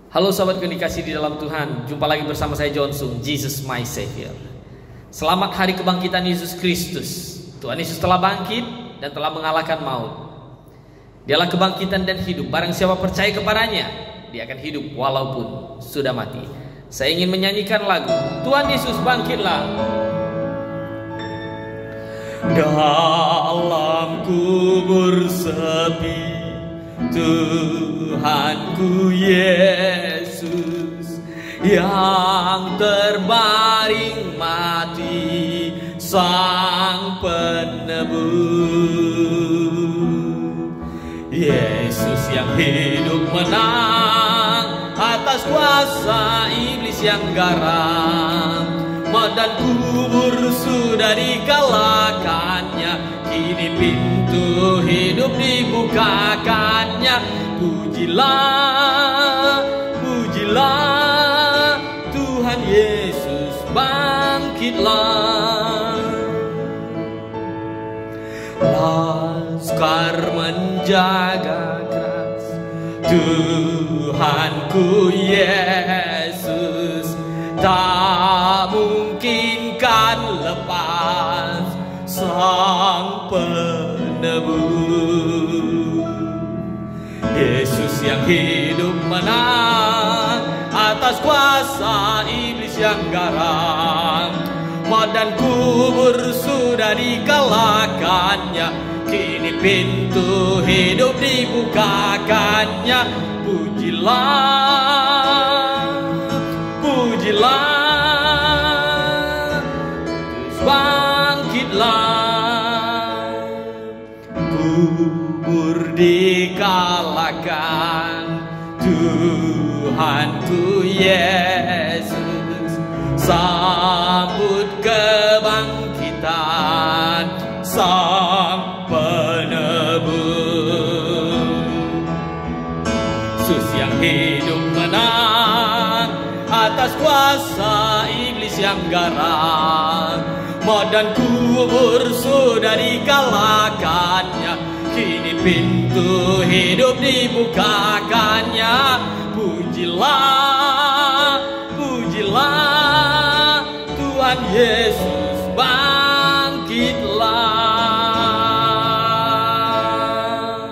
Halo sahabat yang dikasihi di dalam Tuhan, jumpa lagi bersama saya Johnson, Jesus my Savior. Selamat hari kebangkitan Yesus Kristus. Tuhan Yesus telah bangkit dan telah mengalahkan maut. Dialah kebangkitan dan hidup. Barang siapa percaya kepadanya, dia akan hidup walaupun sudah mati. Saya ingin menyanyikan lagu Tuhan Yesus bangkitlah. Dalam kubur sepi, Tuhanku Yesus yang terbaring mati, Sang Penebus. Yesus yang hidup menang atas kuasa iblis yang garam. Maut dan kubur sudah dikalahkannya, kini pintu hidup dibukakannya. Pujilah, pujilah, Tuhan Yesus bangkitlah. Laskar menjaga keras, Tuhanku Yesus tak mungkin kan lepas Sang Penebus. Yesus yang hidup menang atas kuasa iblis yang garam. Maut dan kubur sudah dikalahkannya, kini pintu hidup dibukakannya. Pujilah, pujilah, terus bangkitlah. Kubur dikalahkan, Tuhanku Yesus sambut kebangkitan Sang Penebus. Yesus yang hidup menang atas kuasa iblis yang garam. Maut dan kubur sudah dikalahkannya, kini pintu hidup dibukakannya. Pujilah, pujilah, Tuhan Yesus bangkitlah.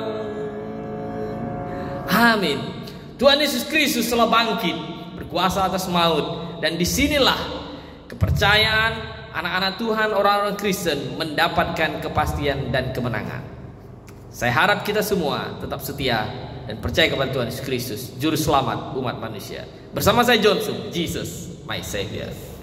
Amin. Tuhan Yesus Kristus telah bangkit, berkuasa atas maut, dan disinilah kepercayaan anak-anak Tuhan, orang-orang Kristen mendapatkan kepastian dan kemenangan. Saya harap kita semua tetap setia dan percaya kepada Tuhan Yesus Kristus, Juru Selamat umat manusia. Bersama saya Johnson, Jesus my Savior.